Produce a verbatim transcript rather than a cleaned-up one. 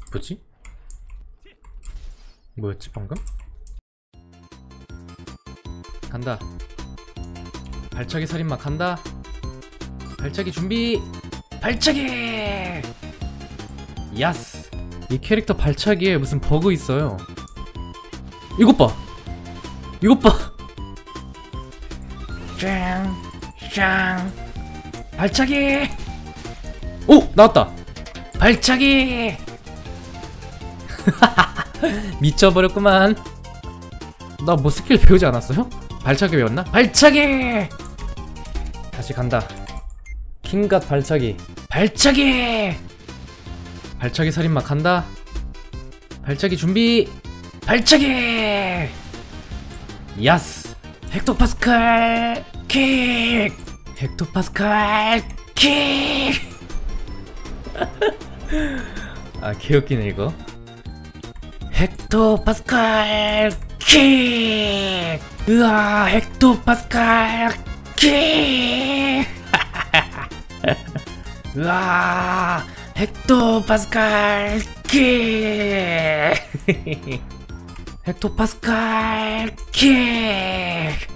뭐지? 뭐였지 방금? 간다. 발차기 살인마 간다. 발차기 준비. 발차기. 야스. 이 캐릭터 발차기에 무슨 버그 있어요. 이것 봐. 이것 봐. 짱. 짱. 발차기. 오! 나왔다. 발차기. 미쳐버렸구만. 나 뭐 스킬 배우지 않았어요? 발차기 배웠나? 발차기! 다시 간다. 킹갓 발차기. 발차기! 발차기 살인마 간다. 발차기 준비. 발차기! 야스! 헥토파스칼 킥! 헥토파스칼 킥! 아 개웃기네 이거. 헥토파스칼 킥! 으아 헥토파스칼 킥! 으아 헥토파스칼 킥! 헥토파스칼 킥!